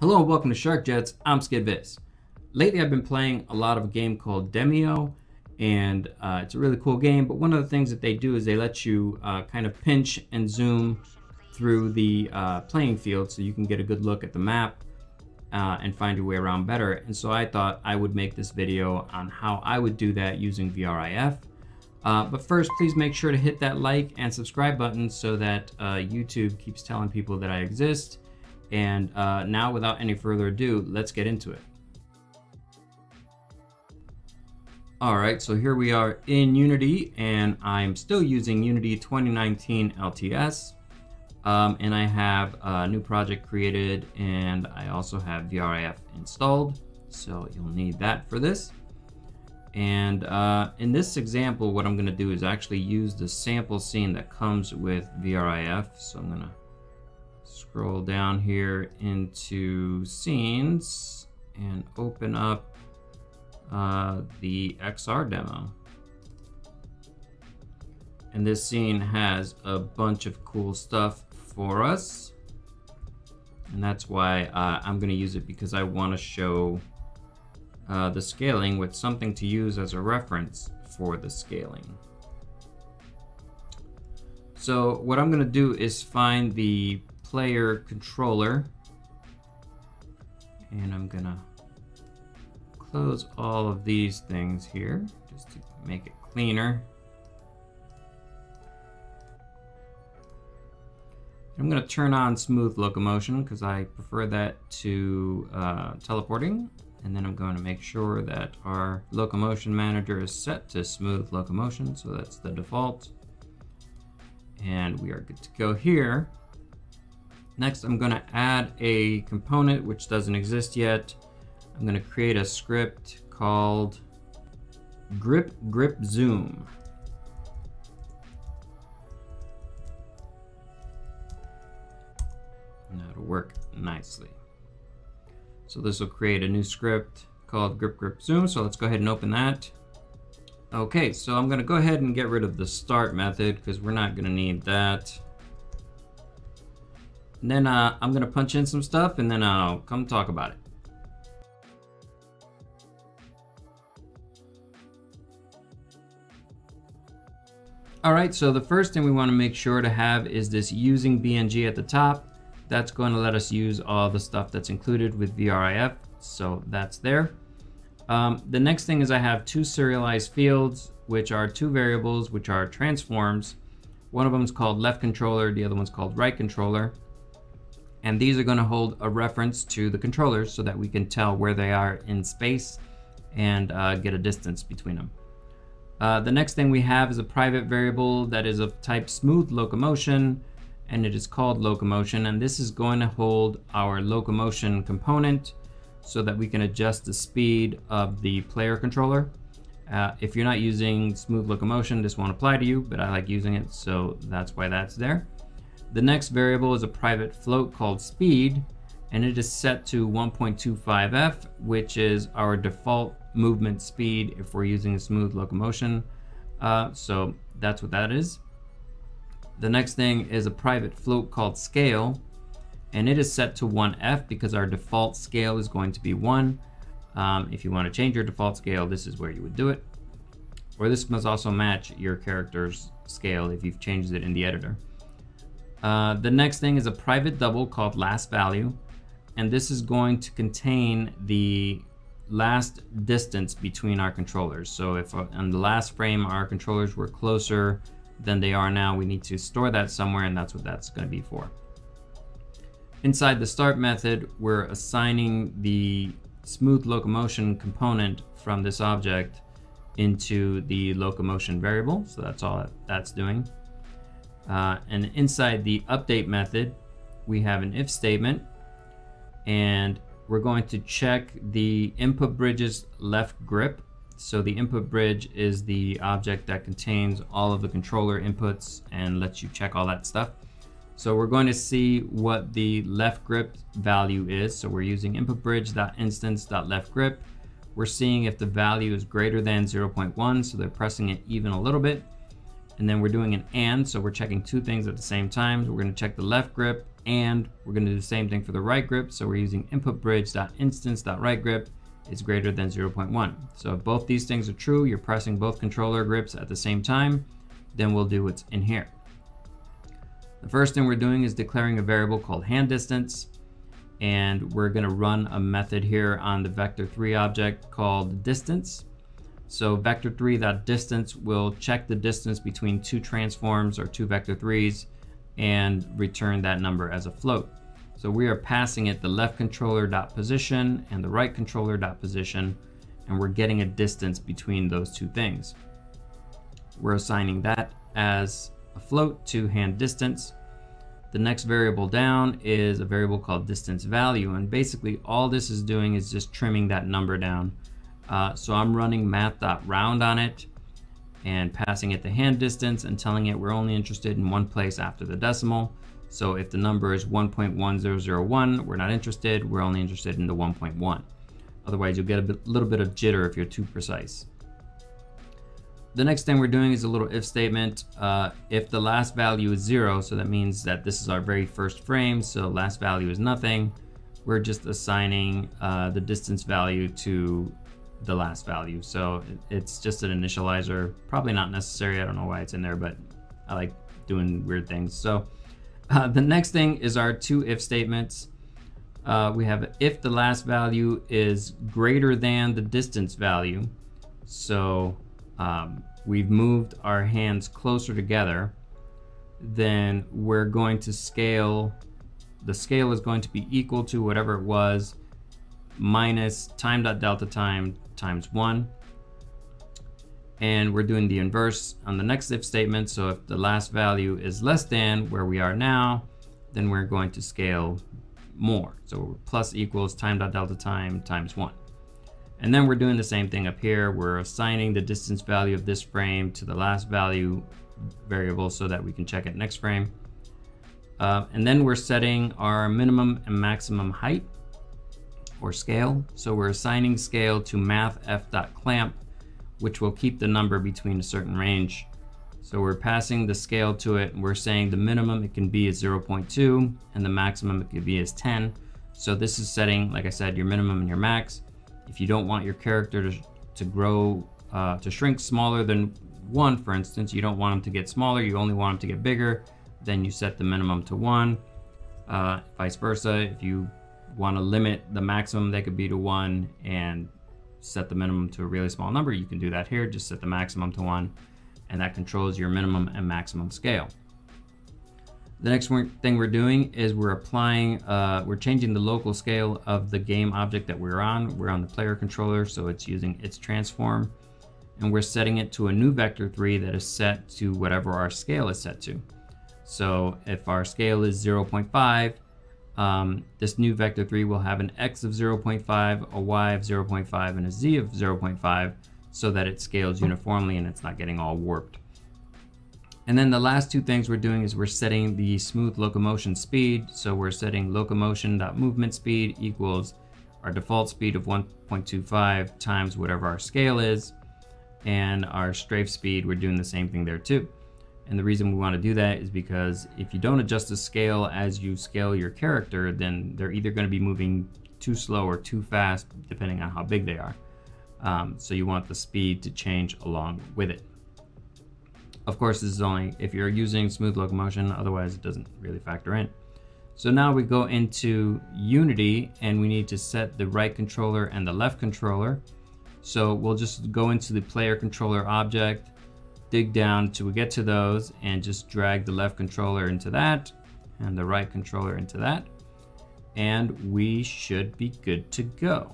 Hello and welcome to Shark Jets. I'm SkidViz. Lately I've been playing a lot of a game called Demeo, and it's a really cool game, but one of the things that they do is they let you kind of pinch and zoom through the playing field so you can get a good look at the map and find your way around better. And so I thought I would make this video on how I would do that using VRIF. But first, please make sure to hit that like and subscribe button so that YouTube keeps telling people that I exist. And now, without any further ado, let's get into it. All right, so here we are in Unity, and I'm still using Unity 2019 LTS. And I have a new project created, and I also have VRIF installed. So you'll need that for this. And in this example, what I'm gonna do is actually use the sample scene that comes with VRIF. So I'm gonna scroll down here into scenes and open up the XR demo. And this scene has a bunch of cool stuff for us. And that's why I'm gonna use it, because I wanna show the scaling with something to use as a reference for the scaling. So what I'm gonna do is find the player controller, and I'm gonna close all of these things here just to make it cleaner. I'm gonna turn on smooth locomotion because I prefer that to teleporting. And then I'm going to make sure that our locomotion manager is set to smooth locomotion. So that's the default. And we are good to go here. Next, I'm going to add a component which doesn't exist yet. I'm going to create a script called grip zoom. And that'll work nicely. So this will create a new script called grip zoom. So let's go ahead and open that. Okay, so I'm gonna go ahead and get rid of the start method because we're not gonna need that. And then I'm gonna punch in some stuff and then I'll come talk about it. All right, so the first thing we wanna make sure to have is this using BNG at the top. That's going to let us use all the stuff that's included with VRIF, so that's there. The next thing is I have two serialized fields, which are two variables, which are transforms. One of them is called left controller, the other one's called right controller. And these are going to hold a reference to the controllers so that we can tell where they are in space and get a distance between them. The next thing we have is a private variable that is of type smooth locomotion, and it is called locomotion, and this is going to hold our locomotion component so that we can adjust the speed of the player controller. If you're not using smooth locomotion, this won't apply to you, but I like using it, so that's why that's there. The next variable is a private float called speed, and it is set to 1.25f, which is our default movement speed if we're using smooth locomotion. So that's what that is. The next thing is a private float called scale, and it is set to 1f because our default scale is going to be 1. If you want to change your default scale, this is where you would do it. Or this must also match your character's scale if you've changed it in the editor. The next thing is a private double called last value, and this is going to contain the last distance between our controllers. So if on the last frame our controllers were closer than they are now, we need to store that somewhere, and that's what that's going to be for. Inside the start method, we're assigning the smooth locomotion component from this object into the locomotion variable. So that's all that's doing. And inside the update method, we have an if statement, and we're going to check the input bridge's left grip. So the input bridge is the object that contains all of the controller inputs and lets you check all that stuff. So we're going to see what the left grip value is. So we're using input bridge.instance.left grip. We're seeing if the value is greater than 0.1, so they're pressing it even a little bit. And then we're doing an and, so we're checking two things at the same time. We're going to check the left grip, and we're going to do the same thing for the right grip. So we're using input_bridge.instance.rightGrip is greater than 0.1. So if both these things are true, you're pressing both controller grips at the same time, then we'll do what's in here. The first thing we're doing is declaring a variable called hand distance, and we're going to run a method here on the vector3 object called distance. So vector3.distance will check the distance between two transforms or two vector3s and return that number as a float. So we are passing it the left controller.position and the right controller.position, and we're getting a distance between those two things. We're assigning that as a float to hand distance. The next variable down is a variable called distance value, and basically all this is doing is just trimming that number down. So I'm running math.round on it and passing it the hand distance and telling it we're only interested in one place after the decimal. So if the number is 1.1001, we're not interested, we're only interested in the 1.1. Otherwise you'll get a little bit of jitter if you're too precise. The next thing we're doing is a little if statement. If the last value is 0, so that means that this is our very first frame, so last value is nothing, we're just assigning the distance value to the last value. So it's just an initializer, probably not necessary. I don't know why it's in there, but I like doing weird things. So the next thing is our two if statements. We have if the last value is greater than the distance value. So we've moved our hands closer together, then we're going to scale. The scale is going to be equal to whatever it was minus time.delta time times 1. And we're doing the inverse on the next if statement. So if the last value is less than where we are now, then we're going to scale more. So plus equals time.delta time times 1. And then we're doing the same thing up here. We're assigning the distance value of this frame to the last value variable so that we can check it next frame. And then we're setting our minimum and maximum height or scale. So we're assigning scale to mathf.clamp, which will keep the number between a certain range. So we're passing the scale to it, and we're saying the minimum it can be is 0.2 and the maximum it could be is 10. So this is setting, like I said, your minimum and your max. If you don't want your character to grow, to shrink smaller than 1, for instance, you don't want them to get smaller, you only want them to get bigger, then you set the minimum to 1. Vice versa, if you want to limit the maximum they could be to 1 and set the minimum to a really small number, you can do that here. Just set the maximum to 1, and that controls your minimum and maximum scale. The next thing we're doing is we're applying, we're changing the local scale of the game object that we're on. We're on the player controller, so it's using its transform, and we're setting it to a new vector3 that is set to whatever our scale is set to. So if our scale is 0.5, this new vector3 will have an x of 0.5, a y of 0.5, and a z of 0.5, so that it scales uniformly and it's not getting all warped. And then the last two things we're doing is we're setting the smooth locomotion speed. So we're setting locomotion.movement speed equals our default speed of 1.25 times whatever our scale is, and our strafe speed, we're doing the same thing there too. And the reason we want to do that is because if you don't adjust the scale as you scale your character, then they're either going to be moving too slow or too fast, depending on how big they are. So you want the speed to change along with it. Of course, this is only if you're using smooth locomotion, otherwise it doesn't really factor in. So now we go into Unity and we need to set the right controller and the left controller. So we'll just go into the player controller object, dig down till we get to those, and just drag the left controller into that and the right controller into that, and we should be good to go.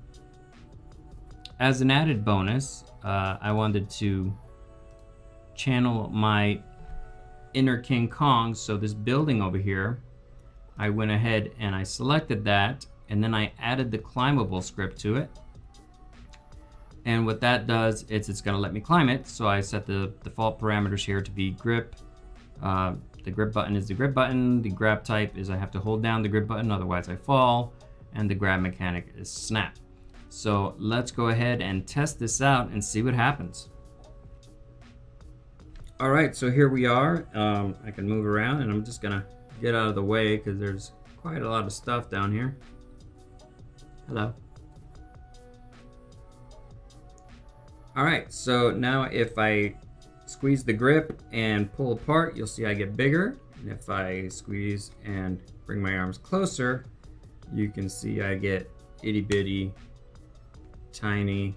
As an added bonus, I wanted to channel my inner King Kong. So this building over here, I went ahead and I selected that, and then I added the climbable script to it. And what that does is it's going to let me climb it. So I set the default parameters here to be grip. The grip button is the grip button. The grab type is I have to hold down the grip button, otherwise I fall. And the grab mechanic is snap. So let's go ahead and test this out and see what happens. All right, so here we are. I can move around, and I'm just gonna get out of the way because there's quite a lot of stuff down here. Hello. All right, so now if I squeeze the grip and pull apart, you'll see I get bigger. And if I squeeze and bring my arms closer, you can see I get itty bitty, tiny,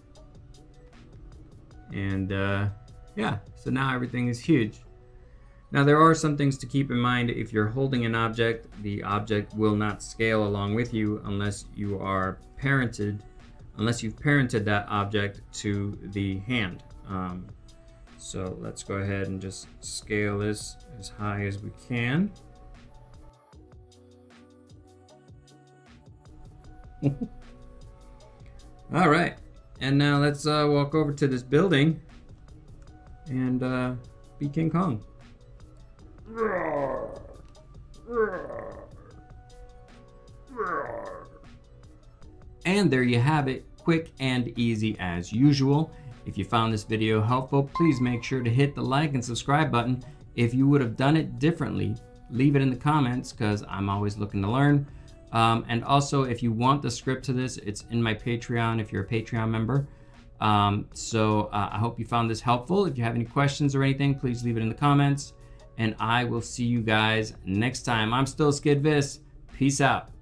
and yeah, so now everything is huge. Now there are some things to keep in mind. If you're holding an object, the object will not scale along with you unless you've parented that object to the hand. So let's go ahead and just scale this as high as we can. All right, and now let's walk over to this building and be King Kong. And there you have it, quick and easy as usual. If you found this video helpful, please make sure to hit the like and subscribe button. If you would have done it differently, leave it in the comments because I'm always looking to learn. And also, if you want the script to this, it's in my Patreon if you're a Patreon member. I hope you found this helpful. If you have any questions or anything, please leave it in the comments. And I will see you guys next time. I'm still Skid Vis. Peace out.